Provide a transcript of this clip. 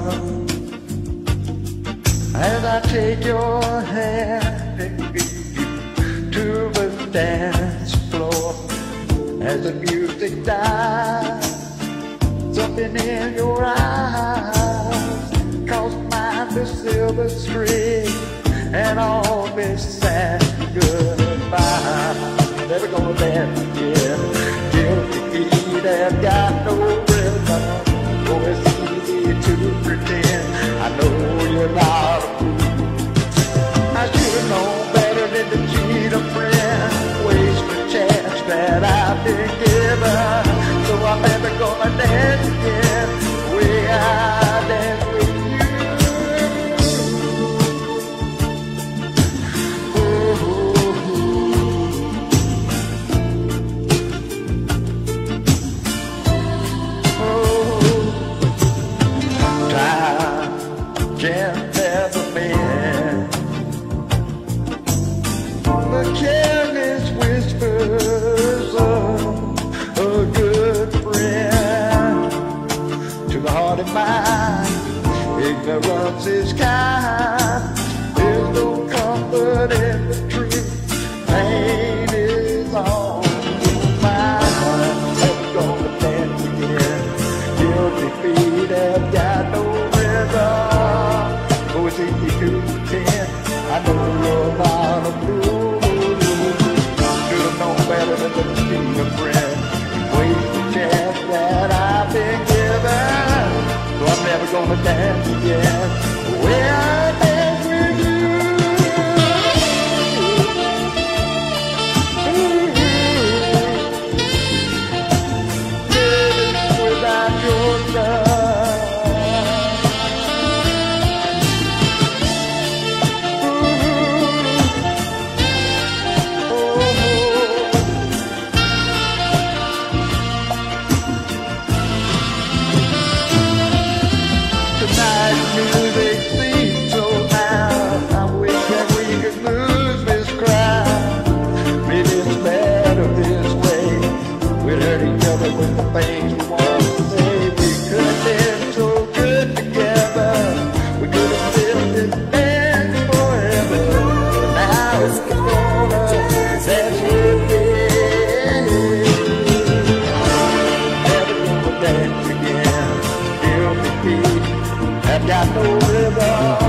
as I take your hand and lead you to the dance floor. As the music dies, something in your eyes calls mine to silver string, and all this sad goodbye. Never gonna dance again. Guilty feet have got no rhythm. Oh, it's easy to pretend. I know you're not a fool. I should've known better than to cheat a friend, waste the chance that I've been given. So I'm never gonna dance again the way I dance with you. Can't never mend the careless whispers of a good friend. To the heart and mind, ignorance is kind. There's no comfort in the truth. Pain is on your mind. Never gonna dance again. Guilty feet have got no rhythm. It's easy to pretend. I know you're not a fool. Should've known better than to cheat a friend, waste the chance that I've been given. So I'm never gonna dance again the way I dance with you. Living without your love. Music seems so loud. I wish that we could lose this crowd. Maybe it's better this way. We'd hurt each other with the things we want to say. We could have been so good together. We could have lived this dance forever. But now it's gonna dance with me. Never gonna dance again. Guilty feet have got no rhythm.